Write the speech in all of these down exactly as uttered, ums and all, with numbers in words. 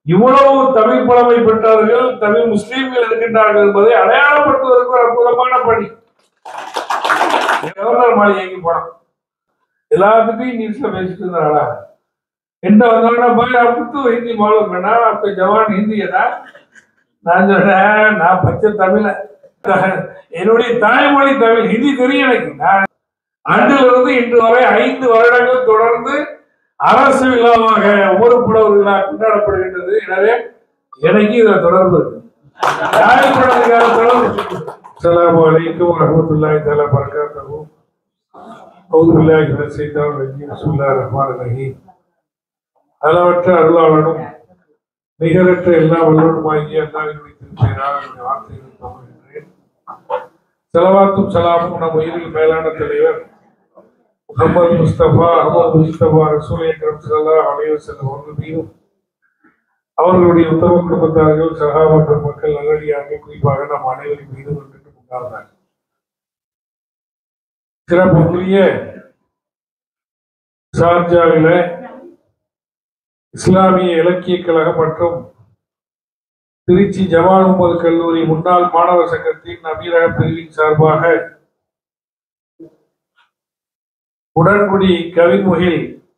இவ்வளவு தமிழ் புலமை பெற்றவர்கள் தமிழ் முஸ்லீம்கள் இருக்கின்றார்கள் என்பதை அடையாளப்படுத்துவதற்கு ஒரு அற்புதமான பணி. கவர்னர் மாளிகைக்கு போனோம், எல்லாத்துட்டையும் இங்கிலீஷ்ல பேசிட்டு இருந்தாங்களா, எந்த வந்தாலும் ஹிந்தி மாலும் வேணா அப்ப ஜவான் ஹிந்தி ஏதா. நான் சொன்னேன், நான் பச்சை தமிழ, என்னுடைய தாய்மொழி தமிழ், ஹிந்தி தெரியும் எனக்கு. நான் அன்றிலிருந்து இன்று வரை ஐந்து வருடங்கள் தொடர்ந்து அரசு விழாவாக ஒவ்வொரு புலவர் விழா கொண்டாடப்படுகின்றது. எனவே எனக்கு இதுல தொடர்பு இருக்கு. அஸ்ஸலாமு அலைக்கும் வரஹ்மத்துல்லாஹி தஆலா பரகாத்துஹு. அஊது பில்லாஹி மினஷ் ஷைத்தானிர் ரஜீம். பிஸ்மில்லாஹிர் ரஹ்மானிர் ரஹீம். அளவற்ற அருளாளனும் நிகரற்ற எல்லா வல்லவனுமாகிய அல்லாஹ்வின் திருப்பெயரால் என்னுடைய வார்த்தைகளை துவங்குகின்றேன். ஸலவாத்தும் ஸலாமும் நம் உயிரில் மேலான தலைவர் முஹம்மது முஸ்தபா அஹ்மது முஸ்தபா ரசூல் அக்ரம் ஸல்லல்லாஹு அலைஹி வஸல்லம் அவர்கள் மீதும் அவர்களுடைய உத்தம குடும்பத்தார்கள் சகாபாக்கள் மக்கள் நல்லடியார்கள் குறிப்பாக நம் அனைவரின் மீதும் உண்டாவதாக. சிறப்புக்குரிய ஷார்ஜாவில இஸ்லாமிய இலக்கிய கழகம் மற்றும் திருச்சி ஜமால் முஹம்மது கல்லூரி முன்னாள் மாணவர் சங்கத்தின் அமீரக பிரிவின் சார்பாக உடன்குடி கவின்முகில்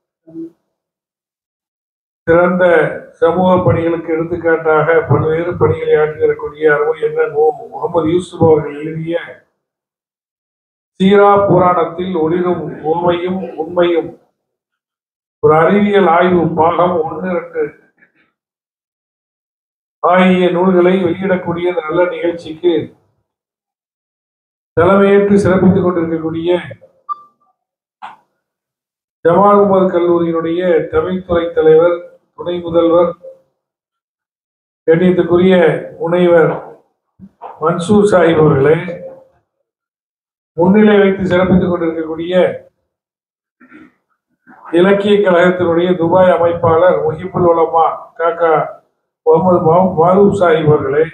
சிறந்த சமூக பணிகளுக்கு எடுத்துக்காட்டாக பல்வேறு பணிகளை ஆற்றி வரக்கூடிய அருமை என்ன முகமது யூசுப் அவர்கள் எழுதிய சீரா புராணத்தில் ஒளிரும் உண்மையும் உண்மையும் ஒரு அறிவியல் ஆய்வு பாகம் ஒன்று இரண்டு ஆகிய நூல்களை வெளியிடக்கூடிய நல்ல நிகழ்ச்சிக்கு தலைமையேற்று சிறப்பித்துக் கொண்டிருக்கக்கூடிய ஜமால் முஹம்மது கல்லூரியினுடைய தமிழ்துறை தலைவர் துணை முதல்வர் கண்ணியத்துக்குரிய முனைவர் மன்சூர் சாஹிப் அவர்களே, முன்னிலை வைத்து சிறப்பித்துக் கொண்டிருக்கக்கூடிய இலக்கிய கழகத்தினுடைய துபாய் அமைப்பாளர் முஹிபுல் உலமா காக்கா முகமது மாரூப் சாஹிப் அவர்களே,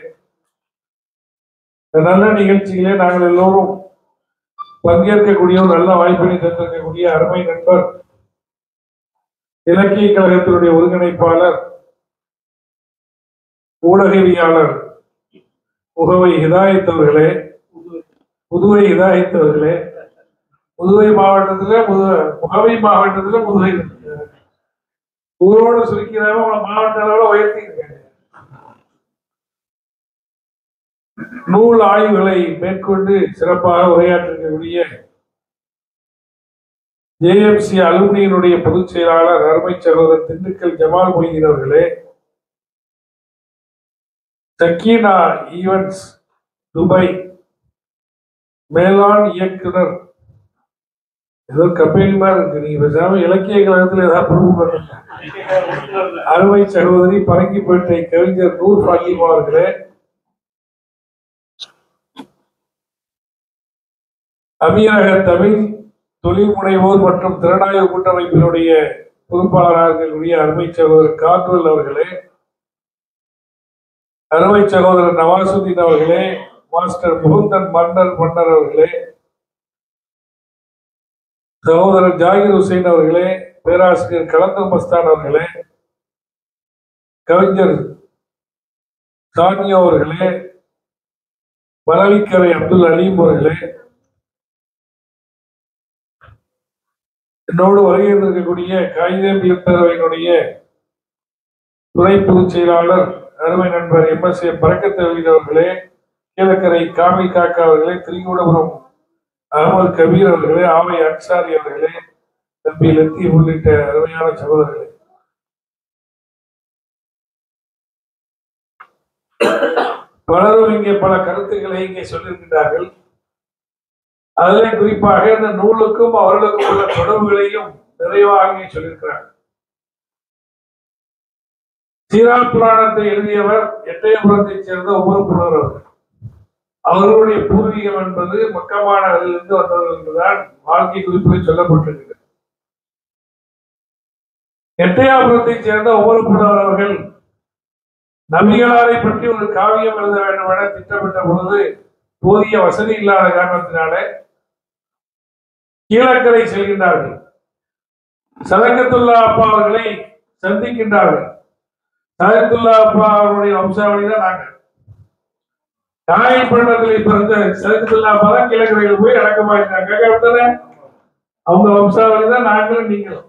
நல்ல நிகழ்ச்சிகளே நாங்கள் எல்லோரும் பங்கேற்கக்கூடிய ஒரு நல்ல வாய்ப்பினை தந்திருக்கக்கூடிய அருமை நண்பர் இலக்கிய கழகத்தினுடைய ஒருங்கிணைப்பாளர் ஊடகவியாளர் முகவை ஹிதாயத் அவர்களே, புதுவை ஹிதாயத் அவர்களே, புதுவை மாவட்டத்துல முகவை மாவட்டத்துல புதுவை ஊரோடு சுருக்கிறாங்க, மாவட்ட அளவில் உயர்த்திருக்காங்க. நூல் ஆய்வுகளை மேற்கொண்டு சிறப்பாக உரையாற்றிருக்கக்கூடிய ஜேஎம்சி அலுமினியினுடைய பொதுச் செயலாளர் அருமை சகோதரர் திண்டுக்கல் ஜமால் மொய்தீன் அவர்களே, சக்கீனா ஈவென்ட்ஸ் துபாய் மேலாண் இயக்குனர், ஏதோ கம்பெனி மாதிரி இருக்கு, நீங்க பேசாம இலக்கிய கழகத்தில் ஏதாவது பொறுப்பு பண்ணுங்க. அருமை சகோதரி பரங்கிப்பேட்டை கவிஞர் நூர் பாத்திமா அவர்களே, அமீரக தமிழ் தொழில் முனைவோர் மற்றும் திறனாய்வு கூட்டமைப்பினுடைய பொறுப்பாளராக இருக்கக்கூடிய அருமை சகோதரர் கார்டுவல் அவர்களே, அருமை சகோதரர் நவாசுதீன் அவர்களே, மாஸ்டர் முகுந்தன் மன்னர் மன்னர் அவர்களே, சகோதரர் ஜாகிர் ஹுசைன் அவர்களே, பேராசிரியர் கலந்தர் மஸ்தான் அவர்களே, கவிஞர் சானியா அவர்களே, மரளிக்கரை அப்துல் அலீம் அவர்களே, என்னோடு வருகை இருக்கக்கூடிய காகிதம் பேரவையினுடைய துணை பொதுச் செயலாளர் அருமை நண்பர் எம் எஸ் ஏ பரக்கத் அவர்களே, கீழக்கரை காமில் காக்கா அவர்களே, திரிகூடபுரம் அகமது கபீர் அவர்களே, ஆமை அன்சாரி அவர்களே, தம்பி லத்தீப் உள்ளிட்ட அருமையான சகோதரர்களே, பலரும் இங்கே பல கருத்துக்களை இங்கே சொல்லியிருக்கிறார்கள். அதில் குறிப்பாக இந்த நூலுக்கும் அவர்களுக்கும் உள்ள தொடர்புகளையும் நிறைவாக சொல்லியிருக்கிறார். சீரா புராணத்தை எழுதியவர் எட்டயபுரத்தைச் சேர்ந்த ஒவ்வொரு புலவர் அவர்கள். அவர்களுடைய பூர்வீகம் என்பது மக்கமானவர்களிலிருந்து வந்தவர்கள் என்றுதான் வாழ்க்கை குறிப்புகள் சொல்லப்பட்டிருக்கிறது. எட்டயபுரத்தைச் சேர்ந்த ஒவ்வொரு புலவர் அவர்கள் நபிகளாரை பற்றி ஒரு காவியம் எழுத வேண்டும் என திட்டமிட்ட பொழுது போதிய வசதி இல்லாத காரணத்தினாலே கீழக்கரை செல்கின்றார்கள். சதகத்துல்லா அப்பா அவர்களை சந்திக்கின்றார்கள். சையதுல்லா அப்பா அவருடைய வம்சாவளி தான் நாங்க. காயல்பட்டத்தில் பிறந்த சையதுல்லா அப்பா தான் கிழக்கரையில் போய் அடக்கமாயிருந்தாங்க. அவங்க வம்சாவளி தான் நாங்களும் நீங்களும்.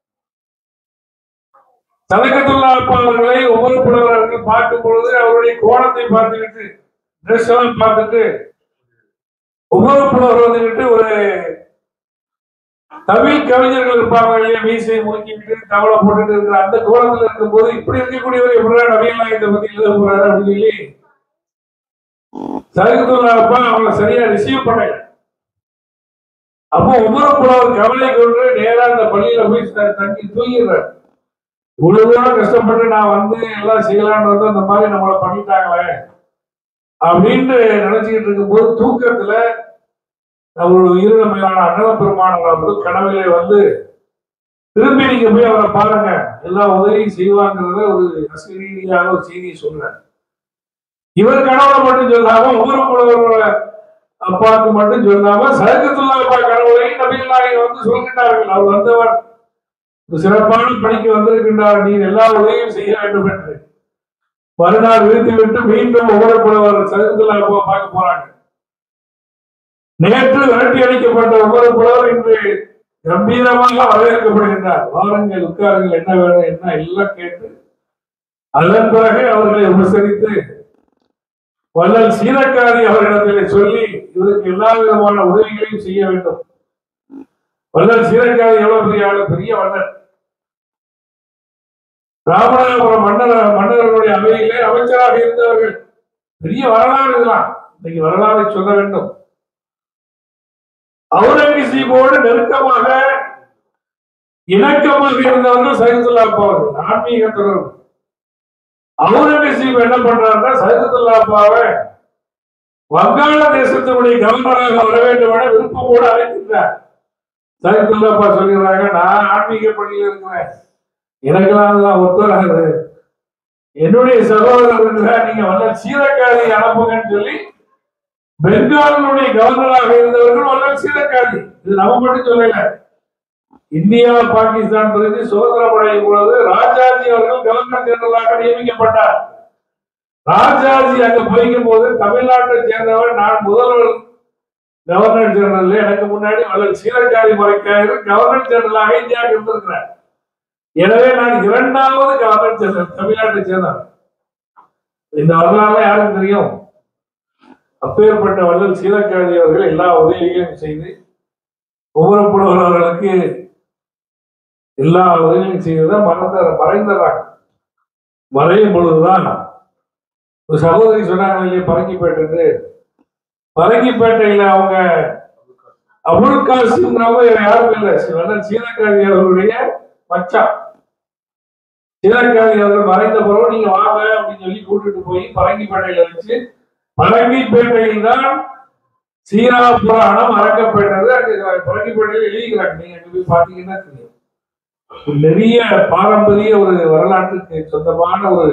சதகத்துல்லா அப்பா அவர்களை ஒவ்வொரு புலவர்கள் பார்க்கும் பொழுது அவருடைய கோணத்தை பார்த்துக்கிட்டு ட்ரெஸ் எல்லாம் பார்த்துட்டு ஒவ்வொரு புலவர் வந்துகிட்டு ஒரு தமிழ் கவிஞர்கள் இருப்பாங்க இல்லையா, மீசையை முறுக்கிட்டு தவளை போட்டுட்டு இருக்கிற அந்த கோலத்தில் இருக்கும் போது இப்படி இருக்கக்கூடியவர் எப்படியா நவீன நாயகத்தை பத்தி எழுத போறாரு அப்படின்னு சொல்லி சதகத்துல்லா அப்பா அவங்களை சரியா ரிசீவ் பண்ணல. அப்போ ஒவ்வொரு புலவர் கவலை கொண்டு நேரா அந்த பள்ளியில போய் தங்கி தூங்கிடுறாரு. இவ்வளவு தூரம் கஷ்டப்பட்டு நான் வந்து எல்லாம் செய்யலான்றது அந்த மாதிரி நம்மளை பண்ணிட்டாங்களே அப்படின்னு நினைச்சுக்கிட்டு இருக்கும் போது தூக்கத்துல அவரோட உயிரிழமையான அண்ணன பெருமானவர் கனவிலே வந்து திரும்பி நீங்க போய் அவரை பாருங்க, எல்லா உதவியும் செய்வாங்கிறத ஒரு ரசிகரீதியாக ஒரு செய்தியை சொல்றாரு. இவர் கனவுல மட்டும் சொல்லாம ஒவ்வொரு புலவரோட அப்பாவுக்கு மட்டும் சொல்லாம சதகத்துல்லா அப்பா கனவுலையும் நபிகள் நாயகம் வந்து சொல்கின்றார்கள். அவர் வந்தவர் சிறப்பான பணிக்கு வந்திருக்கின்றார், நீ எல்லா உதவியும் செய்ய வேண்டும் என்று. மறுநாள் விரித்து விட்டு மீண்டும் ஒவ்வொரு புலவர் சதகத்துல்லா அப்பா பார்க்க போறாங்க. நேற்று விரட்டி அளிக்கப்பட்ட ஒவ்வொரு புலவர் இன்று கம்பீரமாக வரவேற்கப்படுகின்றார். வாருங்கள், உட்காருங்கள், என்ன வேணும் என்ன எல்லாம் கேட்டு அதன் பிறகு அவர்களை உபசரித்து வள்ளல் சீரக்காதி அவர்களிடத்திலே சொல்லி இவருக்கு எல்லா விதமான உதவிகளையும் செய்ய வேண்டும். வள்ளல் சீரக்காதி எவ்வளவு பெரிய ஆளு, பெரிய வள்ளல். ராமநாதபுரம் மன்னர் மன்னர்களுடைய அவையிலே அமைச்சராக இருந்தவர்கள். பெரிய வரலாறு இதெல்லாம். இன்னைக்கு வரலாறை சொல்ல வேண்டும். அவுரங்கசீபோடு நெருக்கமாக இணக்கமாக இருந்தவர்கள் சையதுல்லா அப்பா அவர்கள், ஆன்மீக தொடர்பு. அவுரங்கசீப் என்ன பண்றாருன்னா சையதுல்லா அப்பாவை வங்காள தேசத்தினுடைய கவர்னராக வர வேண்டும் என விருப்பமோடு அழைக்கின்றார். சையதுல்லா அப்பா சொல்கிறாங்க, நான் ஆன்மீக பணியில் இருக்கிறேன், எனக்கெல்லாம் ஒத்துவராது, என்னுடைய சகோதரர் நீங்க வல்ல சீரக்காதி அனுப்புங்கன்னு சொல்லி பெங்காலினுடைய கவர்னராக இருந்தவர்கள் வல்ல சீரக்காதி. இது நம்ம மட்டும் சொல்லல, இந்தியா பாகிஸ்தான் பிரிந்து சுதந்திரம் அடையும் பொழுது ராஜாஜி அவர்கள் கவர்னர் ஜெனரலாக நியமிக்கப்பட்டார். ராஜாஜி அங்க போய்க்கும் போது தமிழ்நாட்டை சேர்ந்தவர் நான் முதல்வர் கவர்னர் ஜெனரல், எனக்கு முன்னாடி வல்லல் சீரக்காதி முறைக்காக கவர்னர் ஜெனரலாக இந்தியாவுக்கு இருந்திருக்கிறார். எனவே நான் இரண்டாவது கவர்னர் ஜெனரல் தமிழ்நாட்டை சேர்ந்தவர். இந்த வரலாறு யாருக்கு தெரியும்? அப்பேற்பட்ட வல்லல் சீரக்காதி அவர்கள் எல்லா உதவிகளையும் செய்து ஒவ்வொரு புலவர்களுக்கு எல்லா உதவியும் செய்துதான் மறந்த மறைந்தறாங்க. மறையும் பொழுதுதான் ஒரு சகோதரி சொன்னாங்க இல்லையா, பரங்கிப்பேட்டை. பரங்கிப்பேட்டையில அவங்க அபுல் காசிம் யாரும் இல்லை, வல்லல் சீரக்காதி அவர்களுடைய மச்சா. சீரக்காதி அவர்கள் மறைந்த பிறகு நீங்க வாங்க அப்படின்னு சொல்லி கூட்டிட்டு போய் பரங்கிப்பேட்டையில வச்சு, பரங்கிப்பேட்டையில் தான் சீரா புராணம் அரங்கப்பட்டது. அங்க பரங்கிப்பேட்டையில் எழுதிக்கிறாங்க, நீங்க அங்க போய் பாத்தீங்கன்னா தெரியும். நிறைய பாரம்பரிய ஒரு வரலாற்றுக்கு சொந்தமான ஒரு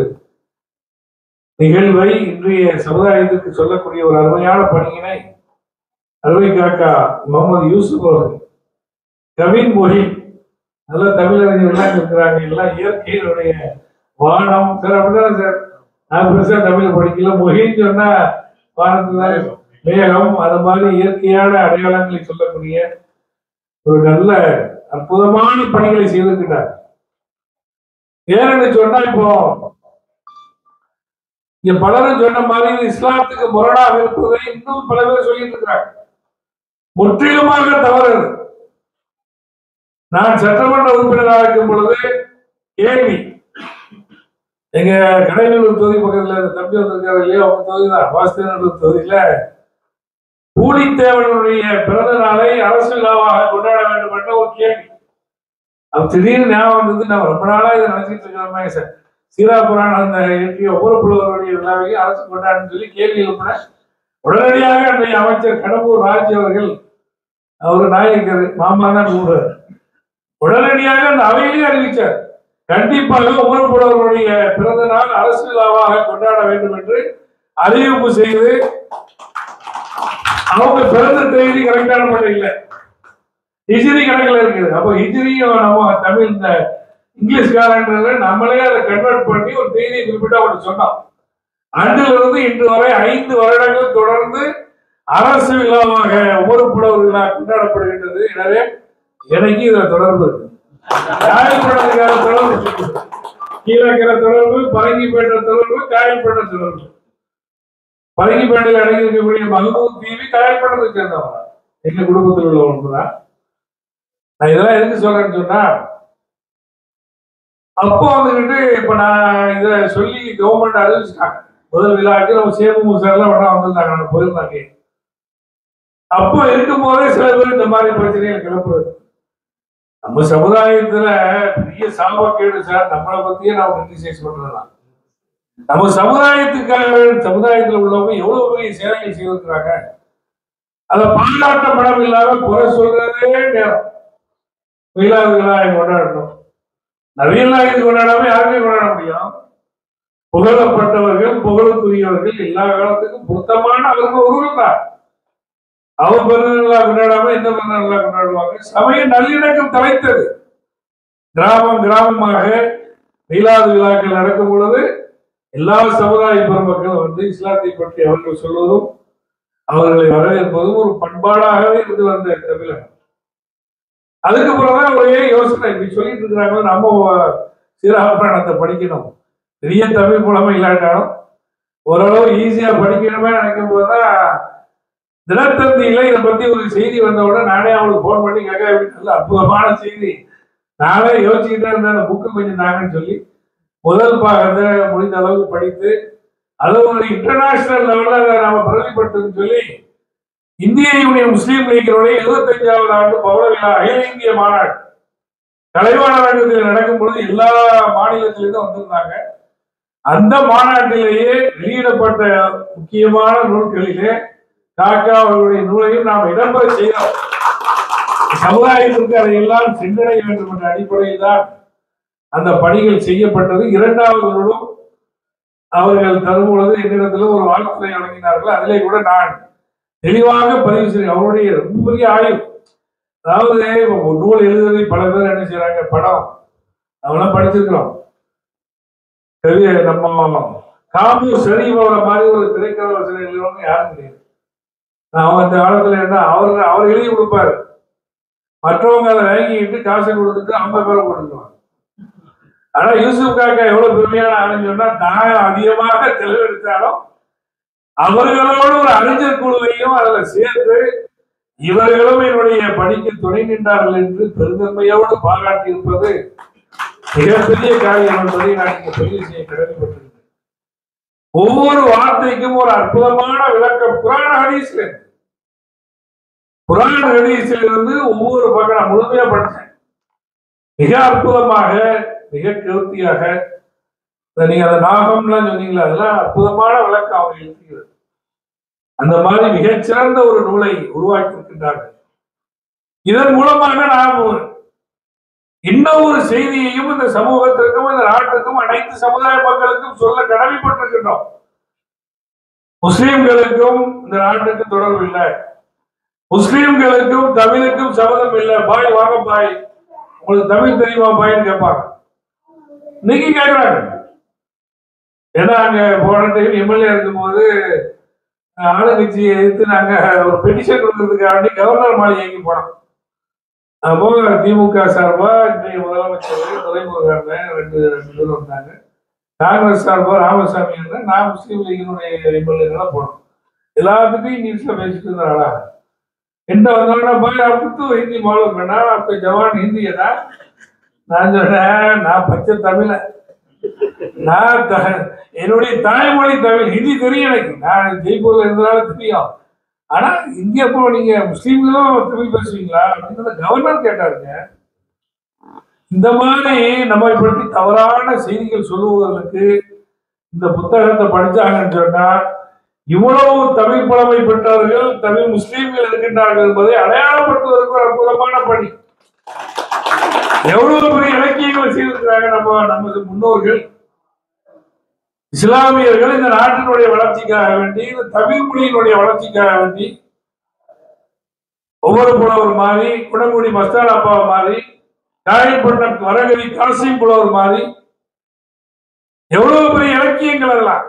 நிகழ்வை இன்றைய சமுதாயத்துக்கு சொல்லக்கூடிய ஒரு அருமையான பணியினை அருமை காக்கா முகமது யூசுப் அவர்கள், கவின் மொழி, நல்ல தமிழறிஞர்கள்லாம் இருக்கிறாங்க. எல்லாம் இயற்கையினுடைய வானம் சார், அப்படிதானே சார்? நான் பெருசா தமிழ் படிக்கல. மொழின்னு சொன்னா வானத்துல மேகம், அது மாதிரி இயற்கையான அடையாளங்களை சொல்லக்கூடிய ஒரு நல்ல அற்புதமான பணிகளை செய்திருக்கிறார். ஏன்னு சொன்னா இப்போ இங்க பலரும் சொன்ன மாதிரி இஸ்லாத்துக்கு முரணாக இருப்பதை இன்னும் பல பேர் சொல்லிட்டு இருக்கிறாங்க. முற்றிலுமாக தவறு. நான் சட்டமன்ற உறுப்பினராக இருக்கும் பொழுது கேள்வி, எங்க கடைநல்லூர் தொகுதி பக்கத்துல தம்பி வந்திருக்காரு இல்லையா, அவங்க தொகுதிதான் வாசுதேவநல்லூர் தொகுதியில பூலித்தேவனுடைய பிறந்த நாளை அரசு விழாவாக கொண்டாட வேண்டும் என்ற ஒரு கேள்வி. அது திடீர்னு ஞாபகம் வந்தது. நான் ரொம்ப நாளா இதை நினைச்சிட்டு இருக்கிறோமே சார், சீரா புராணம் அந்த இயற்றிய ஒவ்வொரு புலவருடைய விழாவையும் அரசு கொண்டாடுன்னு சொல்லி கேள்வி எழுப்பின. உடனடியாக அன்றைய அமைச்சர் கடம்பூர் ராஜ் அவர்கள், அவர் நாயக்கர் மாமா தான் கூடுறார், உடனடியாக அந்த அவையிலே அறிவிச்சார், கண்டிப்பாக ஒவ்வொரு புலவருடைய பிறந்த நாள் அரசு விழாவாக கொண்டாட வேண்டும் என்று அறிவிப்பு செய்து, அவங்க பிறந்த தேதி கரெக்டான மட்டும் இல்லை, ஹிஜ்ரி கணக்குல இருக்குது. அப்போ ஹிஜ்ரியும் நம்ம தமிழ் இந்த இங்கிலீஷ்காரன்றத நம்மளே அதை கன்வெர்ட் பண்ணி ஒரு தேதியை குறிப்பிட்டு அவங்களுக்கு சொன்னோம். அன்றிலிருந்து இன்று வரை ஐந்து வருடங்கள் தொடர்ந்து அரசு விழாவாக ஒவ்வொரு புலவர் விழா கொண்டாடப்படுகின்றது. எனவே எனக்கு இதுல தொடர்பு இருக்கு. காயல்படுறதுக்கான தொடர்பு, கீழக்கிற தொடர்பு, பரங்கிப்பேட்ட தொடர்பு, காயல்பட்ட தொடர்பு. பரங்கிப்பேட்டையில் அடங்கி இருக்கக்கூடிய மகமூத் தீவி காயல்பட்டத்தை சேர்ந்தவங்க, எங்க குடும்பத்தில் உள்ளவங்க தான். நான் இதெல்லாம் எதுக்கு சொல்றேன்னு சொன்னா, அப்போ வந்துகிட்டு இப்ப நான் இத சொல்லி கவர்மெண்ட் அறிவிச்சுட்டாங்க. முதல் விழாக்கு நம்ம சேமு சார்லாம் வேணா வந்திருந்தாங்க, நம்ம போயிருந்தாங்க. அப்போ இருக்கும் போதே சில பேர் இந்த மாதிரி பிரச்சனைகள் கிளப்புறது. நம்ம சமுதாயத்துல பெரிய சாபக்கேடு சார், நம்மளை பத்தியே நான் கிரிட்டிசைஸ் பண்றேன். நம்ம சமுதாயத்துக்காக சமுதாயத்தில் உள்ளவங்க எவ்வளவு பெரிய சேவைகள் செய்திருக்கிறாங்க, அதை பாராட்டப்படம் இல்லாம குறை சொல்றதே நேரம். மீளாது விழாவை கொண்டாடணும், நவீன நாயகத்தை கொண்டாடாம யாருமே கொண்டாட முடியும். புகழப்பட்டவர்கள், புகழுக்குரியவர்கள் எல்லா காலத்துக்கும் பொருத்தமான அவர்கள் ஒருவர் தான். அவர் பிறந்தநாளா கொண்டாடாம எந்த பிறந்தநாளா கொண்டாடுவாங்க. சமய நல்லிணக்கம் தலைத்தது. கிராமம் கிராமமாக மீளாது விழாக்கள் நடக்கும் பொழுது எல்லா சமுதாய பெருமக்களும் வந்து இஸ்லாத்தை பற்றி அவர்கள் சொல்வதும் அவர்களை வரவேற்பதும் ஒரு பண்பாடாகவே இருந்து வந்த தமிழகம். அதுக்கப்புறம்தான் ஒரே யோசனை, இப்படி சொல்லிட்டு இருக்கிறாங்க, நம்ம சீராபுராணத்தை படிக்கணும். பெரிய தமிழ் புலமை இல்லாட்டாலும் ஓரளவு ஈஸியா படிக்கணுமே நினைக்கும் போதுதான் தினத்தந்தியில இதை பத்தி ஒரு செய்தி வந்தவுடனே நானே அவங்களுக்கு போன் பண்ணி கேட்க, நல்ல அற்புதமான செய்தி, நானே யோசிச்சுக்கிட்டே இருந்தேன், அந்த புக்கு கொஞ்சம் தாங்கன்னு சொல்லி முதல் பாகத்தை முடிந்த அளவுக்கு படித்து அது ஒரு இன்டர்நேஷனல் லெவல்ல அதை நாம பிரதிபடுத்துன்னு சொல்லி இந்திய யூனியன் முஸ்லீம் லீக்கினுடைய எழுபத்தஞ்சாவது ஆண்டு பவள விழா அகில இந்திய மாநாடு கலைவாணரங்கத்தில் நடக்கும் பொழுது எல்லா மாநிலத்திலிருந்தும் வந்திருந்தாங்க. அந்த மாநாட்டிலேயே வெளியிடப்பட்ட முக்கியமான நூல்களிலே காக்கா அவர்களுடைய நூலையும் நாம் இடம்பெற செய்தோம். சமுதாயத்திற்கு அதையெல்லாம் சென்றடைய வேண்டும் என்ற அடிப்படையில் தான் அந்த பணிகள் செய்யப்பட்டது. இரண்டாவது நூலும் அவர்கள் தரும் பொழுது என்னிடத்தில் ஒரு வாழ்த்துறை வழங்கினார்கள். அதிலே கூட நான் தெளிவாக பதிவு செய்ய, அவருடைய ரொம்ப பெரிய ஆய்வு, அதாவது நூல் எழுதுவதை பல பேர் என்ன செய்யறாங்க, படம் அவெல்லாம் படிச்சிருக்கிறோம். நம்ம காமு சரி போற மாதிரி ஒரு திரைக்கதை வசதி எழுதுறவங்க யாரும் கிடையாது. அவங்க அந்த காலத்துல என்ன, அவர் அவர் எழுதி கொடுப்பாரு, மற்றவங்க அதை வாங்கிட்டு காசை கொடுத்துட்டு ஐம்பது பேரை கொடுத்துருவாங்க. ஆனா யூசுப் காக்கா எவ்வளவு பெருமையான ஆளுன்னு சொன்னா, நான் அதிகமாக தெளிவெடுத்தாலும் அவர்களோடு ஒரு அறிஞர் குழுவையும் அதுல சேர்த்து இவர்களும் என்னுடைய பணிக்கு துணை நின்றார்கள் என்று பெருந்தன்மையோடு பாராட்டி இருப்பது மிகப்பெரிய காரியம் என்பதை நான் இங்க பதிவு செய்ய கடமைப்பட்டிருக்கேன். ஒவ்வொரு வார்த்தைக்கும் ஒரு அற்புதமான விளக்கம் குர்ஆன் ஹதீஸ்ல, குர்ஆன் ஹதீஸில் இருந்து ஒவ்வொரு பக்கம் முழுமையா படித்தேன். மிக அற்புதமாக, மிக கேர்த்தியாக, நீங்க அந்த நாகம்லாம் சொன்னீங்களா, அதெல்லாம் அற்புதமான விளக்கம் அவங்க எழுதுகிறது. அந்த மாதிரி மிகச்சிறந்த ஒரு நூலை உருவாக்கி இருக்கின்றார்கள். இதன் மூலமாக நாம் இன்னும் ஒரு செய்தியையும் இந்த சமூகத்திற்கும் இந்த நாட்டுக்கும் அனைத்து சமுதாய மக்களுக்கும் சொல்ல கடமைப்பட்டிருக்கின்றோம். முஸ்லிம்களுக்கும் இந்த நாட்டுக்கும் தொடர்பு இல்லை, முஸ்லிம்களுக்கும் தமிழுக்கும் சம்மதம் இல்லை. பாய் வாங்க பாய், உங்களுக்கு தமிழ் தெரியுமா பாய்ன்னு கேட்பாங்க. இன்னைக்கு கேட்கிறாங்க. ஏன்னா அங்க போன டைம் எம்எல்ஏ இருக்கும்போது ஆளுங்கட்சியை எதிர்த்து நாங்க ஒரு பெட்டிஷன் கொடுக்கறதுக்காண்டி கவர்னர் மாளிகைக்கு போனோம். அப்போ திமுக சார்பா இன்றைய முதலமைச்சர் துரைமுருகன் ரெண்டு ரெண்டு பேரும் வந்தாங்க. காங்கிரஸ் சார்பா ராமசாமி இருந்தா, நான் முஸ்லீம் லீகினுடைய எம்எல்ஏலாம் போனோம். எல்லாத்துக்கும் இங்கிலீஷ்ல பேசிட்டு இருந்தாங்களா, என்ன வந்தோம்னா பாய் அப்போ ஹிந்தி மாலும் வேணா, அப்ப ஜவான் ஹிந்தி ஏதா. நான் சொன்னேன், நான் பச்சை தமிழ, நான் என்னுடைய தாய்மொழி தமிழ், ஹிந்தி தெரியும் எனக்கு, நான் ஜெய்ப்பூர்ல இருந்ததால தெரியும். ஆனா இங்க எப்போ நீங்க முஸ்லீம்களும் தமிழ் பேசுவீங்களா அப்படின்னு கவர்னர் கேட்டாருங்க. இந்த மாதிரி நம்மை பற்றி தவறான செய்திகள் சொல்லுவதற்கு இந்த புத்தகத்தை படிச்சாங்கன்னு சொன்னா, இவ்வளவு தமிழ் புலமை பெற்றவர்கள் தமிழ் முஸ்லீம்கள் இருக்கின்றார்கள் என்பதை அடையாளப்படுத்துவதற்கு ஒரு அற்புதமான பணி. எவ்வளவு பெரிய இலக்கியங்களை செய்திருக்கிறாங்க நம்ம நமது முன்னோர்கள். இஸ்லாமியர்கள் இந்த நாட்டினுடைய வளர்ச்சிக்காக வேண்டி, இந்த தமிழ் மொழியினுடைய வளர்ச்சிக்காக வேண்டி ஒவ்வொரு புலவர் மாதிரி, குணங்குடி மஸ்தான் அப்பா மாதிரி காயல்பட்ட வரகவி காசிம் புலவர் மாதிரி எவ்வளவு பெரிய இலக்கியங்கள் அதெல்லாம்.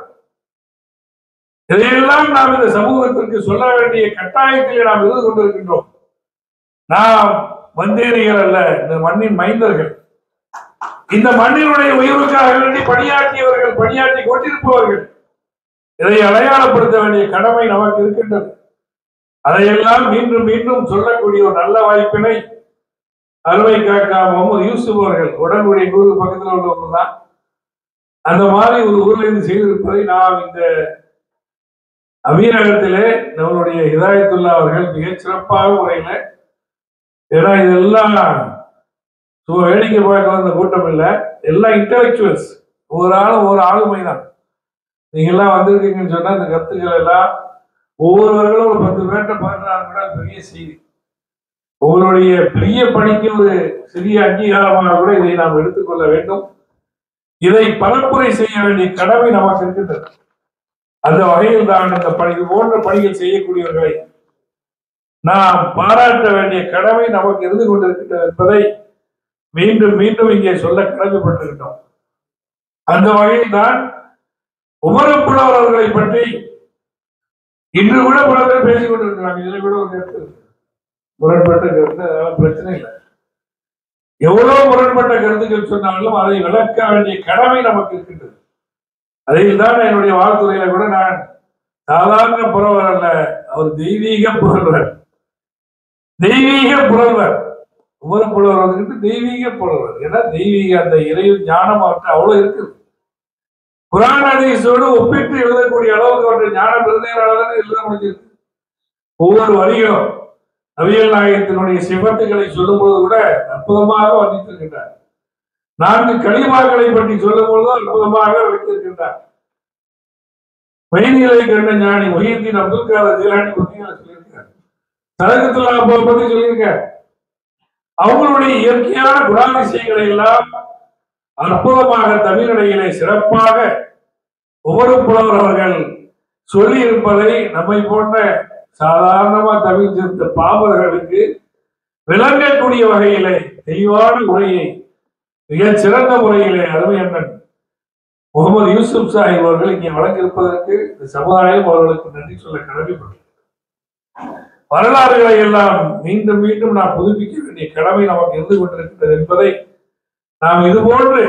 இதையெல்லாம் நாம் இந்த சமூகத்திற்கு சொல்ல வேண்டிய கட்டாயத்தில் நாம் இருந்து கொண்டிருக்கின்றோம். நாம் வந்தேரிகள் அல்ல, இந்த மண்ணின் மைந்தர்கள். இந்த மண்ணினுடைய உயர்வுக்காக வேண்டி பணியாற்றியவர்கள், பணியாற்றி கொண்டிருப்பவர்கள். இதை அடையாளப்படுத்த வேண்டிய கடமை நமக்கு இருக்கின்றது. அதையெல்லாம் மீண்டும் மீண்டும் சொல்லக்கூடிய ஒரு நல்ல வாய்ப்பினை அருமை காக்கா முகமது யூசுப் அவர்கள், உடனுடைய நூறு பக்கத்தில் உள்ளவங்க தான், அந்த மாதிரி ஒரு ஊர்ல இருந்து செய்திருப்பதை நாம் இந்த அமீரகத்திலே நம்மளுடைய ஹிதாயத்துல்லா அவர்கள் மிகச் சிறப்பாக முறையில, ஏன்னா இதெல்லாம் வேடிக்கை பார்க்க வந்த கூட்டம் இல்லை, எல்லாம் இன்டலெக்சுவல்ஸ், ஒவ்வொரு ஆளும் ஒவ்வொரு ஆளுமை தான். நீங்க எல்லாம் வந்திருக்கீங்கன்னு சொன்னா இந்த கருத்துக்கள் எல்லாம் ஒவ்வொருவர்களும் ஒரு பத்து பேர்ட்ட பதினாறு கூட பெரிய செய்தி. உங்களுடைய பெரிய பணிக்கு ஒரு சிறிய அங்கீகாரமாக கூட இதை நாம் எடுத்துக்கொள்ள வேண்டும். இதை பரப்புரை செய்ய வேண்டிய கடமை நமக்கு இருக்கின்றது. அந்த வகையில் தான் இந்த பணி போன்ற பணிகள் செய்யக்கூடியவர்களை நாம் பாராட்ட வேண்டிய கடமை நமக்கு இருந்து கொண்டிருக்கின்றது என்பதை மீண்டும் மீண்டும் இங்கே சொல்ல கடமைப்பட்டிருக்கிறோம். அந்த வகையில் தான் உமரப்புலவர் அவர்களை பற்றி இன்று கூட பல பேர் பேசிக் கொண்டிருக்கிறாங்க. இதில் கூட ஒரு கருத்து முரண்பட்ட கருத்து, அதெல்லாம் பிரச்சனை இல்லை. எவ்வளவு முரண்பட்ட கருத்துக்கள் சொன்னாலும் அதை விளக்க வேண்டிய கடமை நமக்கு இருக்கின்றது. அதில் தான் என்னுடைய வாழ்த்துறையில கூட நான் சாதாரண புறவர் அல்ல, அவர் தெய்வீக புறவர், தெய்வீக புறவர். உமரப்புலவர் வந்துட்டு தெய்வீக புறவர். ஏன்னா தெய்வீக அந்த இறைவு ஞானம் அவற்றை அவ்வளவு இருக்குது. குர்ஆன் ஹதீஸோடு ஒப்பிட்டு எழுதக்கூடிய அளவுக்கு அவற்றை ஞானம் இருந்தேனால்தான் எழுத முடிஞ்சிருக்கு. ஒவ்வொரு வரிகளும் நபிகள் நாயகத்தினுடைய சிபத்துக்களை சொல்லும் பொழுது கூட அற்புதமாக வர்ணித்திருக்கின்றார். நான்கு கலிமாக்களை பற்றி சொல்லும் பொழுதும் அற்புதமாக வைத்திருக்கின்றார். மெய்நிலை கண்ட ஞானி முஹியத்தீன் அப்துல் காதர் ஜீலானி பற்றி சொல்லியிருக்கார். சதகத்துல்லா பற்றி சொல்லியிருக்கார். அவங்களுடைய இயற்கையான குணாதிசயங்களை எல்லாம் அற்புதமாக தமிழடையிலே சிறப்பாக ஒவ்வொரு புலவர் அவர்கள் சொல்லி இருப்பதை நம்மை போன்ற சாதாரணமா தமிழ் சேர்ந்த பாமரர்களுக்கு விளங்கக்கூடிய வகையிலே தெளிவான முறையை மிகச் சிறந்த முறையிலே அருமை அண்ணன் முகமது யூசுப் சாஹிப் அவர்கள் இங்கே வழங்கியிருப்பதற்கு இந்த சமுதாயம் அவர்களுக்கு நன்றி சொல்ல கடமைப்படும். வரலாறுகளை எல்லாம் மீண்டும் மீண்டும் நாம் புதுப்பிக்க வேண்டிய கடமை நமக்கு இருந்து கொண்டிருக்கிறது என்பதை நாம் இதுபோன்று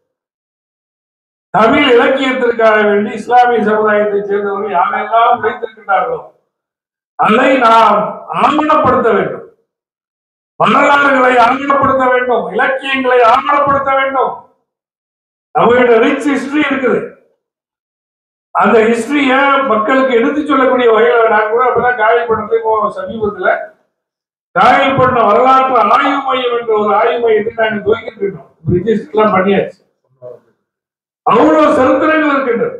தமிழ் இலக்கியத்திற்காக வேண்டி இஸ்லாமிய சமுதாயத்தை சேர்ந்தவர்கள் யாரெல்லாம் உழைத்திருக்கிறார்களோ அதை நாம் ஆவணப்படுத்த வேண்டும். வரலாறுகளை ஆவணப்படுத்த வேண்டும், இலக்கியங்களை ஆவணப்படுத்த வேண்டும். நம்மகிட்ட ரிச் ஹிஸ்டரி இருக்குது. அந்த ஹிஸ்டரிய மக்களுக்கு எடுத்து சொல்லக்கூடிய வகையில் நான் கூட அப்பதான் காயல்பட்டத்துல சமீபத்துல காயல்பட்ட வரலாற்று ஆய்வு மையம் என்ற ஒரு ஆய்வு மையத்தை நாங்கள் துவக்கிட்டு இருக்கோம். ரிஜிஸ்டர் எல்லாம் பண்ணியாச்சு. அவ்வளவு சரித்திரங்கள் இருக்கின்றது.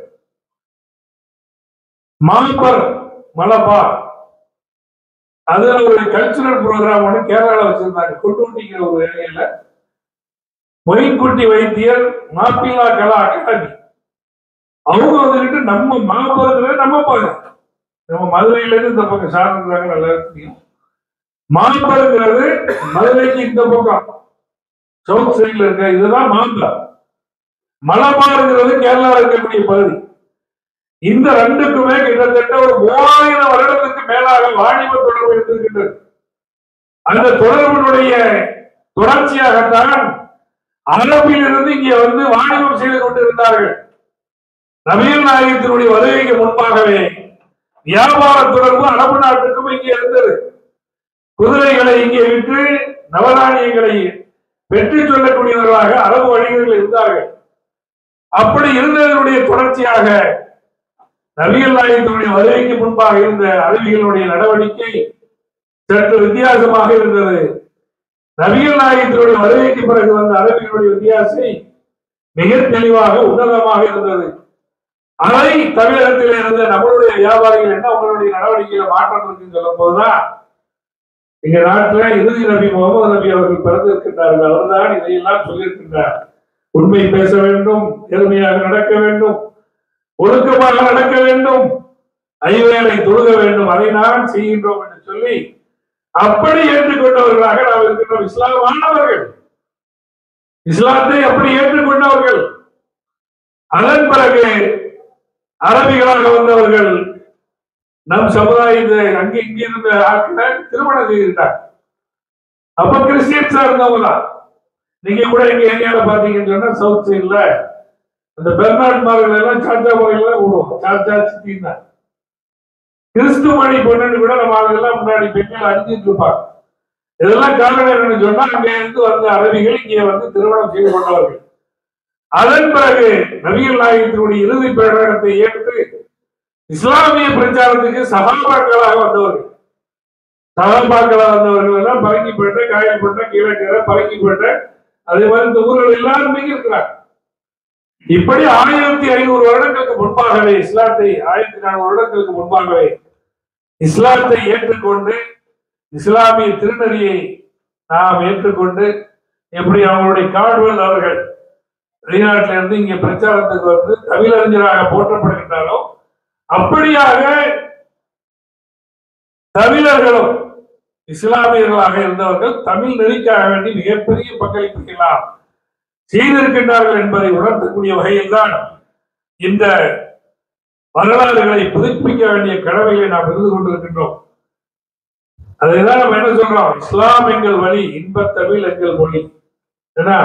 மாம்பர் மலபார் அதுல ஒரு கல்ச்சுரல் ப்ரோக்ராம் ஒன்று கேரளாவில் வச்சிருந்தாங்க. கொட்டுண்டிங்கிற ஒரு ஏரியால மொயின்குட்டி வைத்தியர் மாப்பிள்ளா கலா அகாடமி அவங்க வந்துகிட்டு நம்ம மாம்பரத்துல நம்ம பாருங்க, நம்ம மதுரையில இருந்து இந்த பக்கம் சார்ந்தாங்க. நல்லா தெரியும். மாம்பரங்கிறது மதுரைக்கு இந்த பக்கம் சவுத் சைட்ல இருக்க இதுதான் மாம்பரம். மலபாருங்கிறது கேரளா இருக்கக்கூடிய பகுதி. இந்த ரெண்டுக்குமே கிட்டத்தட்ட ஒரு மூவாயிரம் வருடத்துக்கு மேலாக வாணிப தொடர்பு இருந்திருக்கின்றது. அந்த தொடர்பினுடைய தொடர்ச்சியாகத்தான் அரபிலிருந்து இங்கே வந்து வாணிபம் செய்து கொண்டிருந்தார்கள். நபிகள் நாயகத்தினுடைய வருகைக்கு முன்பாகவே வியாபார தொடர்பு அரபு நாட்டுக்கும் இங்கே இருந்தது. குதிரைகளை இங்கே விற்று நவதானியங்களை பெற்று சொல்லக்கூடியவர்களாக அரபு வணிகர்கள் இருந்தார்கள். அப்படி இருந்ததனுடைய தொடர்ச்சியாக நபிகள் நாயகத்தினுடைய வருகைக்கு முன்பாக இருந்த அரபிகளுடைய நடவடிக்கை சற்று வித்தியாசமாக இருந்தது. நபிகள் நாயகத்தினுடைய வருகைக்கு பிறகு வந்த அரபிகளுடைய வித்தியாசம் மிக தெளிவாக உன்னதமாக இருந்தது. அதை தமிழகத்தில் இருந்த நம்மளுடைய வியாபாரிகள் என்ன உங்களுடைய நடவடிக்கையில மாற்றம் இருக்குன்னு சொல்லும் போதுதான் எங்க நாட்டுல இறுதி நபி முகமது நபி அவர்கள் பிறந்திருக்கின்றார்கள். அவர்தான் இதையெல்லாம் சொல்லியிருக்கின்றார். உண்மை பேச வேண்டும், எளிமையாக நடக்க வேண்டும், ஒழுக்கமாக நடக்க வேண்டும், ஐவேளை தொழுக வேண்டும், அதை நான் செய்கின்றோம் என்று சொல்லி அப்படி ஏற்றுக்கொண்டவர்களாக நாம் இருக்கின்றோம். இஸ்லாமானவர்கள் இஸ்லாத்தை அப்படி ஏற்றுக்கொண்டவர்கள். அதன் பிறகு அரபிகளாக வந்தவர்கள் நம் சமுதாயத்தை அங்கே இங்கே இருந்த ஆட்களை திருமணம் செய்திருந்தார். அப்ப கிறிஸ்டியன்ஸா இருந்தவங்க தான். நீங்க கூட எங்க ஏரியால பாத்தீங்கன்னு சொன்னா சவுத் சைட்ல அந்த பெர்னார்ட் மார்கள் எல்லாம் சாச்சா முறையில விடுவோம். சாச்சா சித்தின்னா கிறிஸ்து மணி பொண்ணு கூட நம்ம ஆளுகள்லாம் முன்னாடி பெண்கள் அணிஞ்சிட்டு இருப்பாங்க. இதெல்லாம் காரணம் என்னன்னு சொன்னா அங்க இருந்து வந்த அரபிகள் இங்கே வந்து திருமணம் செய்து கொண்டவர்கள். அதன் பிறகு நபிகள் நாயகத்தினுடைய இறுதி பிரகடனத்தை ஏற்று இஸ்லாமிய பிரச்சாரத்துக்கு சகாபாக்களாக வந்தவர்கள். சகாபாக்களாக வந்தவர்கள் எல்லாம் பழங்கிப்பேட்டை, காயல்பேட்டை, கீழக்கரை, பழங்கிப்பேட்டை, அதே மாதிரி இந்த ஊர்கள் எல்லாருமே இருக்கிறாங்க. இப்படி ஆயிரத்தி ஐநூறு வருடங்களுக்கு முன்பாகவே இஸ்லாத்தை ஆயிரத்தி நானூறு வருடங்களுக்கு முன்பாகவே இஸ்லாத்தை ஏற்றுக்கொண்டு இஸ்லாமிய திருநெறியை நாம் ஏற்றுக்கொண்டு எப்படி அவங்களுடைய கால்வெல் அவர்கள் வெளிநாட்டில இருந்து இங்க பிரச்சாரத்துக்கு வந்து தமிழறிஞராக போற்றப்படுகின்றாரோ அப்படியாக தமிழர்களும் இஸ்லாமியர்களாக இருந்தவர்கள் தமிழ் நெறிக்காக வேண்டி மிகப்பெரிய பங்களிப்புகளாம் செய்திருக்கின்றார்கள் என்பதை உணர்த்தக்கூடிய வகையில் தான் இந்த வரலாறுகளை புதுப்பிக்க வேண்டிய கடமைகளை நாம் இருந்து கொண்டிருக்கின்றோம். அதைதான் நம்ம என்ன சொல்றோம், இஸ்லாம் எங்கள் வழி, இன்ப தமிழ் எங்கள் மொழி. ஏன்னா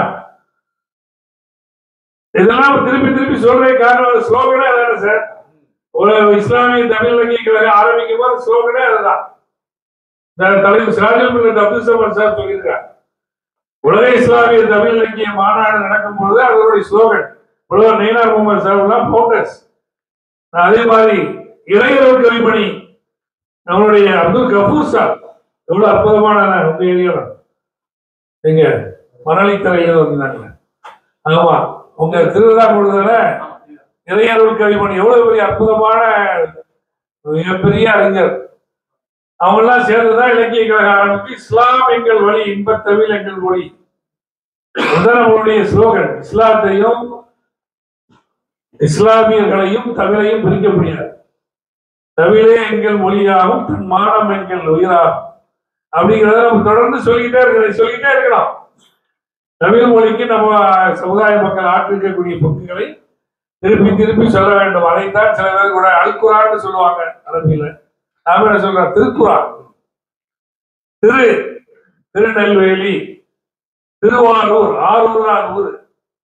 இதெல்லாம் திருப்பி திருப்பி சொல்றேன். காரணம் ஸ்லோகனே அதான சார். ஒரு இஸ்லாமிய தமிழ் இலக்கியங்களை ஆரம்பிக்கும் போது ஸ்லோகனே அதுதான். தலைவர் சிராஜுல் அப்துல் சமத் சார் சொல்லியிருக்காங்க, உலக இஸ்லாமிய தமிழ் இலக்கிய மாநாடு நடக்கும் பொழுது அதனுடைய ஸ்லோகன் உலக நெய்னார் முகமது சார் எல்லாம் போக்கஸ். அதே மாதிரி இளைஞர் கவிமணி நம்மளுடைய அப்துல் கபூர் சார் எவ்வளவு அற்புதமான உங்க ஏரியா எங்க மணலித்தரையில வந்தாங்க. ஆமா, உங்க திருவிழாக்குழுதான இளைஞர் கவிமணி எவ்வளவு பெரிய அற்புதமான மிகப்பெரிய அறிஞர். அவங்க எல்லாம் சேர்ந்துதான் இலக்கிய கழகம் ஆரம்பித்து இஸ்லாம் எங்கள் வழி, இன்ப தமிழ் எங்கள் மொழி. நம்மளுடைய ஸ்லோகன். இஸ்லாத்தையும் இஸ்லாமியர்களையும் தமிழையும் பிரிக்க முடியாது. தமிழே எங்கள் மொழியாகும், தன் மானம் எங்கள் உயிராகும் அப்படிங்கிறத நம்ம தொடர்ந்து சொல்லிக்கிட்டே இருக்க சொல்லிக்கிட்டே இருக்கலாம். தமிழ் மொழிக்கு நம்ம சமுதாய மக்கள் ஆற்றிருக்கக்கூடிய பங்குகளை திருப்பி திருப்பி சொல்ல வேண்டும். அதைத்தான் சில பேர் கூட அல்குரான்னு சொல்லுவாங்க அரபியில. நாம என்ன சொல்றோம், திருக்குறான். திரு திருநெல்வேலி, திருவாரூர், ஆரூர் தான் ஊர்,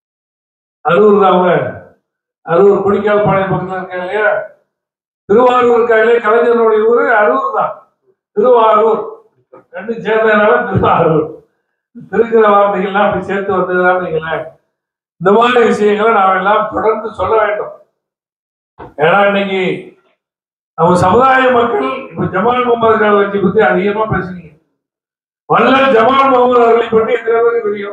அரூர் தான் அவங்க அரூர் கொடிக்கால் பாளையம் பக்கத்தில் இருக்கா இல்லையா. திருவாரூர் இருக்காங்களே கலைஞருடைய ஊரு அரூர் தான். திருவாரூர் ரெண்டு சேர்ந்ததுனால திருவாரூர். திருக்கிற வார்த்தைகள்லாம் அப்படி சேர்த்து வந்ததுதான் நீங்களேன். இந்த மாதிரி விஷயங்களை நாம் எல்லாம் தொடர்ந்து சொல்ல வேண்டும். ஏன்னா இன்னைக்கு நம்ம சமுதாய மக்கள் இப்ப ஜமால் முகமது காலத்தை பத்தி அதிகமா பேசுறீங்க. வல்லல் ஜமால் முகமது அவர்களை பற்றி எத்தனை பேருக்கு தெரியும்?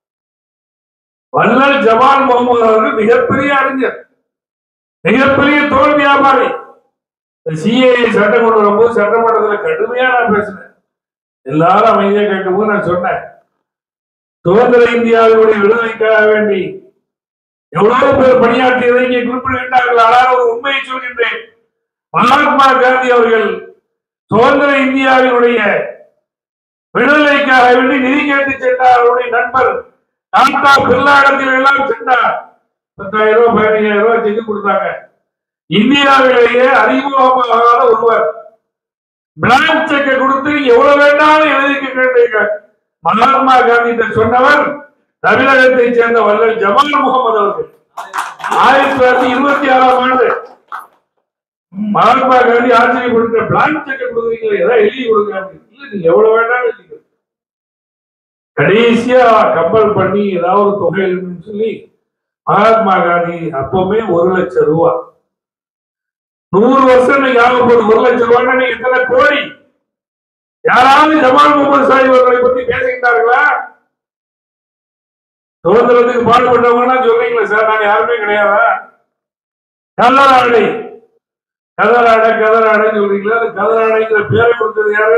வல்லல் ஜமால் முகமது அவர்கள் மிகப்பெரிய அறிஞர், மிகப்பெரிய தோல் வியாபாரி. சிஏஏ சட்டம் கொண்டு வரும்போது சட்டமன்றத்தில் கடுமையா நான் பேசினேன். எல்லாரும் அமைதியா கேட்கும்போது நான் சொன்னேன், சுதந்திர இந்தியாவினுடைய விடுதலைக்காக வேண்டி எவ்வளவு பேர் பணியாற்றியதை இங்கே குறிப்பிடுகின்றார்கள். ஆனால் ஒரு உண்மையை சொல்கின்றேன், மகாத்மா காந்தி அவர்கள் சுதந்திர இந்தியாவினுடைய விடுதலைக்காக வேண்டி நிதி கேட்டு சென்றார். அவருடைய நண்பர் டாடா பிர்லாடத்தில் எல்லாம் சென்றார். பத்தாயிரம் ரூபாய் பதினைஞ்சாயிரம் ரூபாய் செஞ்சு கொடுத்தாங்க. இந்தியாவிலேயே அறிமுகமாகாத ஒருவர் பிளாங்க் செக்கை கொடுத்து எவ்வளவு வேண்டாலும் எழுதிக்க மகாத்மா காந்தி சொன்னவர் தமிழகத்தை சேர்ந்த வல்லல் ஜமால் முகமது அவர்கள். ஆயிரத்தி தொள்ளாயிரத்தி இருபத்தி ஆறாம் ஆண்டு மகாத்மா காந்தி ஆச்சரியப்படுத்த பிளாங்க் செக்கை கொடுக்குறீங்களா, ஏதாவது எழுதி கொடுங்க அப்படின்னு. நீங்க எவ்வளவு வேண்டாம் எழுதிக்க. கடைசியா கம்பல் பண்ணி ஏதாவது ஒரு தொகை எழுதுன்னு சொல்லி மகாத்மா காந்தி அப்பவுமே ஒரு லட்சம் ரூபாய், நூறு வருஷம் நீங்க ஆக போது ஒரு லட்சம் ரூபாய் நீங்க எத்தனை கோடி. யாராவது ஜமால் முகமது சாஹிப் அவர்களை பத்தி பேசுகின்றார்களா? சுதந்திரத்துக்கு பாடுபட்டவங்கன்னா சொல்றீங்களா சார்? நாங்க யாருமே கிடையாதா? கதராடை கதராடை கதராடைன்னு சொல்றீங்களா? அந்த கதராடைங்கிற பேரை கொடுத்தது யாரு?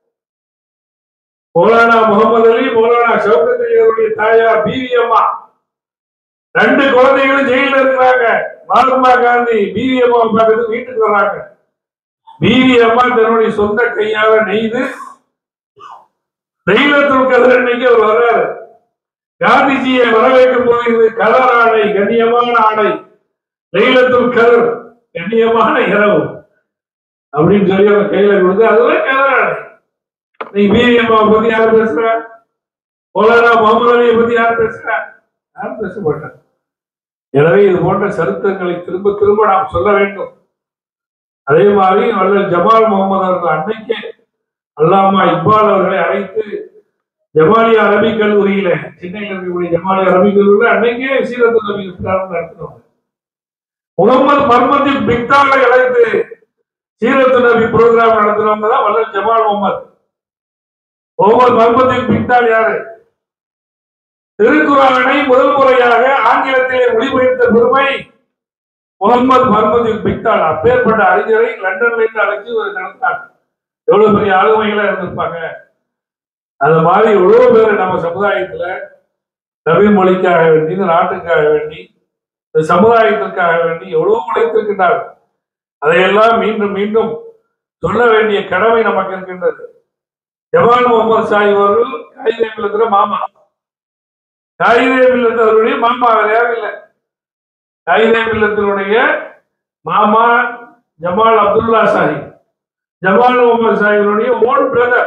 மௌலானா முகமது அலி, மௌலானா ஷவுகத் அலி அவருடைய தாயார் பீவி அம்மா. ரெண்டு குழந்தைகளும் ஜெயில இருக்கிறாங்க. மகாத்மா காந்தி பீவி அம்மா பார்க்கறது வீட்டுக்கு வர்றாங்க. பீவி அம்மா தன்னுடைய சொந்த கையால நெய்து லைலத்துல் கத்ர் அன்னைக்கு அவர் வர்றாரு. காந்திஜியை வரவேற்கும் போது இது கதர் ஆடை, கண்ணியமான ஆடை, லைலத்துல் கதர், கண்ணியமான இரவு அப்படின்னு சொல்லி அவங்க கையில கொடுத்து அதுதான் கதர் ஆடை. நீ வீரியம்மாவை பத்தி யார் பேசுற? மௌலானா முகமது அலியை பத்தி யார் பேசுற? யாரும் பேச மாட்டாங்க. எனவே இது போன்ற சருத்தங்களை திரும்ப திரும்ப நாம் சொல்ல வேண்டும். அதே மாதிரி வள்ளல் ஜமால் முகமது அவர்கள் அன்னைக்கே அல்லாமா இக்பால் அவர்களை அழைத்து ஜமாலியா அரபிக் கல்லூரியில, சென்னையில் இருக்கக்கூடிய ஜமாலியா அரபிக் கல்லூரியில அன்னைக்கே சீரத்து நபி நடத்தினோம். முகமது மர்மத்தின் பிக்தாலை அழைத்து சீரத்து நபி புரோகிராம் நடத்தினவங்க தான் வள்ளல் ஜமால் முகமது. முகமது மர்மத்தின் பிக்தால் யாரு? திருக்குறானை முதல் முறையாக ஆங்கிலத்திலே மொழிபெயர்த்த பெருமை முகமது மர்மத்தின் பிக்தால். அப்பேற்பட்ட அறிஞரை லண்டன்ல இருந்து அழைச்சு ஒரு நடத்தாங்க. எவ்வளவு பெரிய ஆளுமைகளா இருந்திருப்பாங்க. அது மாதிரி எவ்வளவு பேர் நம்ம சமுதாயத்துல தமிழ் மொழிக்காக வேண்டி, இந்த நாட்டுக்காக வேண்டி, இந்த சமுதாயத்திற்காக வேண்டி எவ்வளவு உழைத்திருக்கின்றார்கள். அதையெல்லாம் மீண்டும் மீண்டும் சொல்ல வேண்டிய கடமை நமக்கு இருக்கின்றது. ஜமால் முகமது சாஹிப் அவர்கள் காயிதே மில்லத்துல மாமா, காயிதே மில்லத் அவருடைய மாமா, வேற யாரும் இல்லை. காயிதே மில்லத்தினுடைய மாமா ஜமால் அப்துல்லா சாஹிப், ஜமால் முகமது சாஹிபினுடைய ஓன் பிரதர்.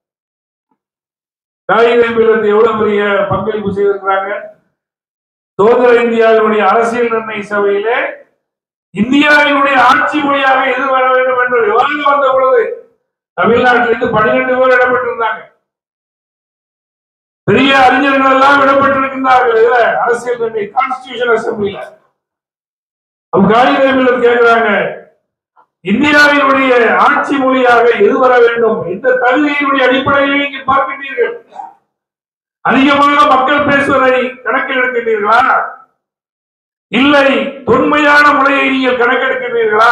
காயிதே மில்லத் எவ்வளவு பெரிய பங்களிப்பு செய்திருக்கிறாங்க. சுதந்திர இந்தியாவினுடைய அரசியல் நிர்ணய சபையிலே இந்தியாவினுடைய ஆட்சி மொழியாக எது வர வேண்டும் என்று விவாதம் வந்த பொழுது தமிழ்நாட்டிலிருந்து பன்னிரண்டு பேர் இடம்பெற்றிருந்தாங்க. பெரிய அறிஞர்கள் எல்லாம் இடம்பெற்றிருக்கின்றார்கள். இதுல அரசியல் நிர்ணய கான்ஸ்டிடியூஷன் அசம்பிளில காயிதே மில்லத் கேட்கிறாங்க, இந்தியாவினுடைய ஆட்சி மொழியாக எது வர வேண்டும்? இந்த தகுதியினுடைய அடிப்படையில் நீங்கள் பார்க்கின்றீர்கள். அதிகமாக மக்கள் பேசுவதை கணக்கில் எடுக்கின்றீர்களா? இல்லை, தொன்மையான மொழியை நீங்கள் கணக்கெடுக்கின்றீர்களா?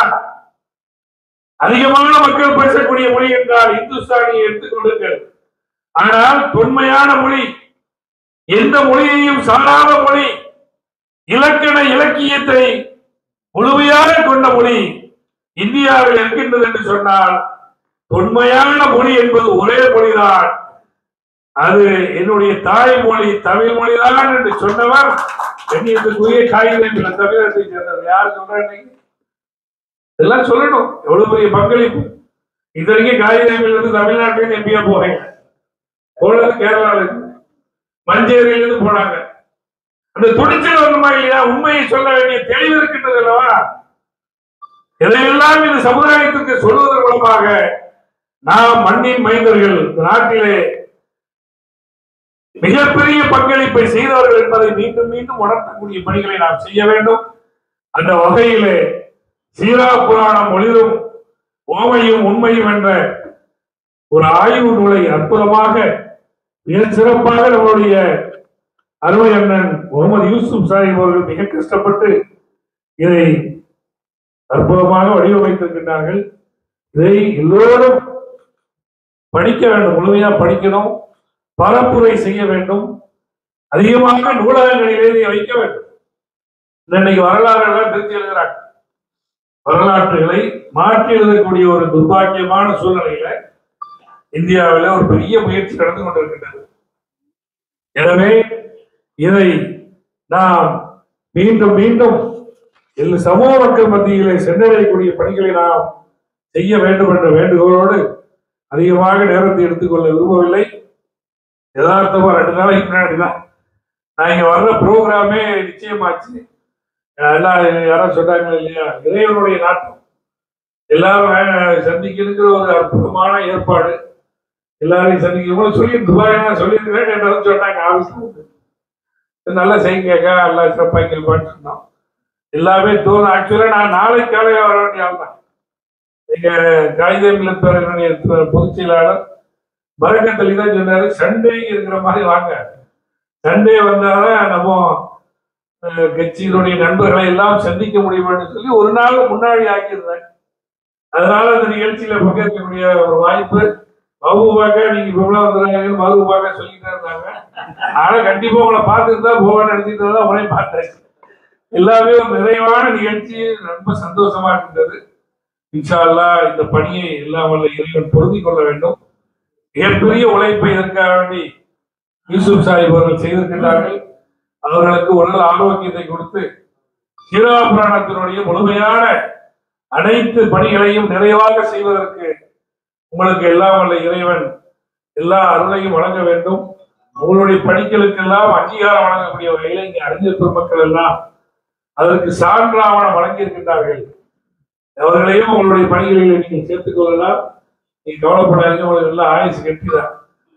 அதிகமான மக்கள் பேசக்கூடிய மொழி என்றால் இந்துஸ்தானியை எடுத்துக்கொள்ளுங்கள். ஆனால் தொன்மையான மொழி, எந்த மொழியையும் சாராத மொழி, இலக்கண இலக்கியத்தை முழுமையாக கொண்ட மொழி இந்தியாவில் இருக்கின்றது என்று சொன்னால் தொன்மையான மொழி என்பது ஒரே மொழிதான். அது என்னுடைய தாய்மொழி தமிழ் மொழிதான் என்று சொன்னவர் கண்ணியத்துக்குரிய காயிதே மில்லத் தமிழகத்தை சேர்ந்தது. யார் சொல்றாங்க? இதெல்லாம் சொல்லணும். எவ்வளவு பெரிய பங்களிப்பு. இது வரைக்கும் காயிதே மில்லத் தமிழ்நாட்டிலிருந்து எம்பியா போறீங்க, போனது கேரளால இருந்து, மஞ்சேரியிலிருந்து போனாங்க. அந்த துணிச்சல் ஒன்றுமா இல்லையா? உண்மையை சொல்ல வேண்டிய தெளிவு இருக்கின்றது அல்லவா? இதையெல்லாம் இந்த சமுதாயத்திற்கு சொல்வதன் மூலமாக நாம் மண்ணின் மைந்தர்கள், நாட்டிலே மிகப்பெரிய பங்களிப்பை செய்தவர்கள் என்பதை மீண்டும் மீண்டும் உணர்த்தக்கூடிய பணிகளை நாம் செய்ய வேண்டும். அந்த வகையிலே சீரா புராணம் ஒளிரும் ஓமையும் உண்மையும் என்ற ஒரு ஆய்வு நூலை அற்புதமாக மிக சிறப்பாக நம்முடைய அருமை அண்ணன் முகமது யூசுப் சாஹிப் அவர்கள் மிக கஷ்டப்பட்டு இதை அற்புதமாக வடிவமைத்திருக்கின்றார்கள். இதை எல்லோரும் படிக்க வேண்டும், முழுமையா படிக்கணும், பரப்புரை செய்ய வேண்டும், அதிகமாக நூலகங்களிலே வைக்க வேண்டும். இன்னைக்கு வரலாறு எல்லாம் திருத்தி எழுதுகிறாங்க. வரலாற்றுகளை மாற்றி எழுதக்கூடிய ஒரு துர்பாக்கியமான சூழ்நிலையில இந்தியாவில் ஒரு பெரிய முயற்சி நடந்து கொண்டிருக்கின்றது. எனவே இதை நாம் மீண்டும் மீண்டும் எல்லா சமூக மக்கள் மத்தியிலே சென்றடையக்கூடிய பணிகளை நாம் செய்ய வேண்டும் என்ற வேண்டுகோளோடு அதிகமாக நேரத்தை எடுத்துக்கொள்ள விரும்பவில்லை. யதார்த்தமா ரெண்டு நாளைக்கு முன்னாடிதான் நான் இங்க வர்ற ப்ரோக்ராமே நிச்சயமாச்சு. எல்லாம் யாரும் சொன்னாங்க இல்லையா, இறைவனுடைய நாட்டம் எல்லாரும் சந்திக்கிற ஒரு அற்புதமான ஏற்பாடு. எல்லாரையும் சந்திக்கும் சொல்லி துபாய் சொல்லியிருக்கிறேன் என்று சொன்னாங்க. ஆபீஸ்ல நல்லா செய்யுங்க, எல்லாம் சிறப்பாக சொன்னோம். எல்லாமே தோணும். ஆக்சுவலா நான் நாளைக்கு காலையில வர வேண்டிய ஆள் தான். எங்க காயிதே மில்லத் பேரவையினுடைய பொதுச் செயலாளர் பரக்கத் அலி தான் சொன்னாரு, சண்டே இருக்கிற மாதிரி வாங்க, சண்டே வந்தாதான் நம்ம கட்சியினுடைய நண்பர்களை எல்லாம் சந்திக்க முடியும்னு சொல்லி ஒரு நாள் முன்னாடி ஆக்கியிருந்தேன். அதனால அந்த நிகழ்ச்சியில பங்கேற்கக்கூடிய ஒரு வாய்ப்பு மஹபூபாக்க நீங்க இப்ப வந்துடுறாங்கன்னு மஹபூபாக்க சொல்லிட்டு இருந்தாங்க. ஆனா கண்டிப்பா உங்களை பார்த்துட்டு தான் போவேன்னு நினைச்சிட்டு தான் உடனே பார்த்தேன். எல்லாமே ஒரு நிறைவான நிகழ்ச்சி, ரொம்ப சந்தோஷமா இருந்தது. இன்ஷா அல்லாஹ் இந்த பணியை எல்லாம் வல்ல இறைவன் பொருந்திக் கொள்ள வேண்டும். மிகப்பெரிய உழைப்பை இதற்காக வேண்டி யூசுப் சாஹிப் அவர்கள் செய்திருக்கின்றார்கள். அவர்களுக்கு உடல் ஆரோக்கியத்தை கொடுத்து சீரா புராணத்தினுடைய முழுமையான அனைத்து பணிகளையும் நிறைவாக செய்வதற்கு உங்களுக்கு எல்லாம் வல்ல இறைவன் எல்லா அருளையும் வழங்க வேண்டும். உங்களுடைய பணிகளுக்கெல்லாம் அங்கீகாரம் வழங்கக்கூடிய வகையில் இங்கே அறிஞர் பெருமக்கள் எல்லாம் அதற்கு சான்றாவணம் வழங்கியிருக்கின்றார்கள். அவர்களையும் உங்களுடைய பணிகளில் நீங்கள் சேர்த்துக் கொள்ளலாம். நீங்க கவலைப்படாதீங்க, உங்களுக்கு எல்லாம் ஆயுசு கட்டிதான்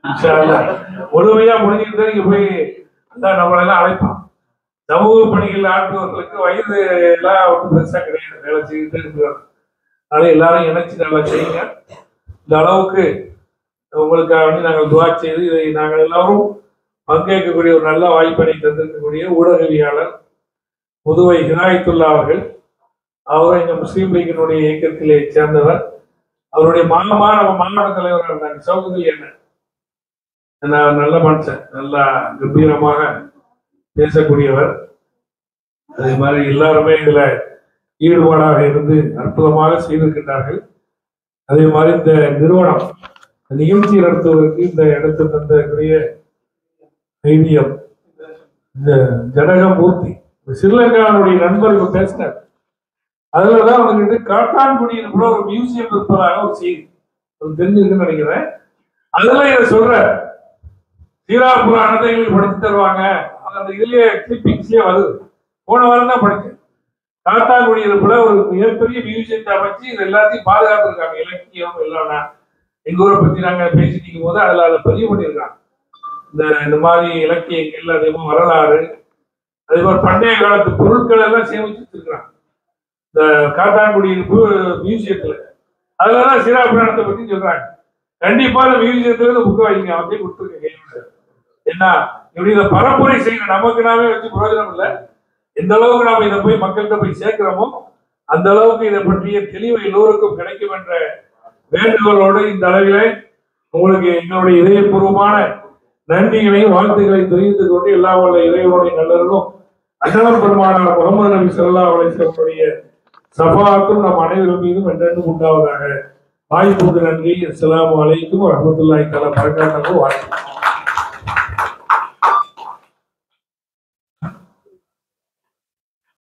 முழுமையா முடிஞ்சிருந்தா நீங்க போய் அதான் நம்மளெல்லாம் அழைப்பான். சமூக பணிகள் ஆற்றுவர்களுக்கு வயது எல்லாம் ஒன்றும் பெருசா கிடையாது, வேலை செய்துட்டு இருக்கிறார். அதனால எல்லாரும் இணைச்சு நல்லா செய்யுங்க. இந்த அளவுக்கு உங்களுக்காக வந்து நாங்கள் துவா செய்து இதை நாங்கள் எல்லாரும் பங்கேற்கக்கூடிய ஒரு நல்ல வாய்ப்பினை தந்திருக்கக்கூடிய ஊடகவியாளர் புதுவை ஹிதாயத்துல்லா அவர்கள். அவரும் இந்த முஸ்லீம் லீக்கினுடைய இயக்கத்திலே சேர்ந்தவர். அவருடைய மாமா நம்ம மாவட்ட தலைவராக இருந்தாங்க சௌகரி என்ன, நல்ல மனுஷன், நல்லா கம்பீரமாக பேசக்கூடியவர். அதே மாதிரி எல்லாருமே இதுல ஈடுபாடாக இருந்து அற்புதமாக செய்திருக்கின்றார்கள். அதே மாதிரி இந்த நிறுவனம் நிகழ்ச்சி நடத்துவதற்கு இந்த இடத்தை தந்தக்கூடிய ஐடியம் இந்த ஜனகமூர்த்தி ஸ்ரீலங்காவுடைய நண்பர்கள் பேசினார். அதுலதான் வந்துட்டு காட்டான்குடியின் கூட ஒரு மியூசியம் இருப்பதாக ஒரு செய்தி தெரிஞ்சிருக்குன்னு நினைக்கிறேன். அதுல இதை சொல்ற சீரா புராணத்தை எங்களுக்கு படித்து தருவாங்க. அந்த இதுலயே கிளிப்பிங்ஸ்லயே வருது. போன வாரம் தான் படிச்சேன். காத்தாங்குடி இருப்புல ஒரு மிகப்பெரிய மியூசியத்தை அமைச்சு இது எல்லாத்தையும் பாதுகாப்பு இருக்காங்க. இலக்கியம் எல்லாம் எங்க ஊரை பத்தி நாங்க பேசிட்டு இருக்கும் போது அதுல அதை பதிவு பண்ணியிருக்காங்க. இந்த இந்த மாதிரி இலக்கியங்கள், அதே மாதிரி வரலாறு, அதே மாதிரி பண்டைய காலத்து பொருட்கள் எல்லாம் சேமிச்சு வச்சிருக்கிறாங்க இந்த காத்தாங்குடி இருப்பு மியூசியத்துல. அதுலதான் சீரா புராணத்தை பத்தி சொல்றாங்க. கண்டிப்பா இந்த மியூசியத்துல இருந்து புக்கு வாங்கிங்க அப்படியே கொடுத்துருக்க. ஏன்னா இப்படி இதை பரப்புரை செய்யணும். நமக்கு நாமே வச்சு பிரயோஜனம் இல்லை. எந்த அளவுக்கு நாம இதை போய் மக்கள்கிட்ட போய் சேர்க்கிறோமோ அந்த அளவுக்கு இதை பற்றிய தெளிவு எல்லோருக்கும் கிடைக்கும் என்ற வேண்டுகோளோடு இந்த அளவிலே உங்களுக்கு எங்களுடைய இதயபூர்வமான நன்றிகளையும் வாழ்த்துக்களையும் தெரிவித்துக் கொண்டு எல்லா வல்ல இறைவனுடைய நல்லவர்களும் அண்ணன் பெருமானார் முகமது நபி ஸல்லல்லாஹு அலைஹி வஸல்லம் சஃபாத்தும் நம் அனைவரும் மீதும் என்றென்றும் உண்டாவதாக. வாய்ப்புக்கு நன்றி. அஸ்ஸலாமு அலைக்கும் வரஹ்மத்துல்லாஹி தஆலா வபரகாத்துஹு.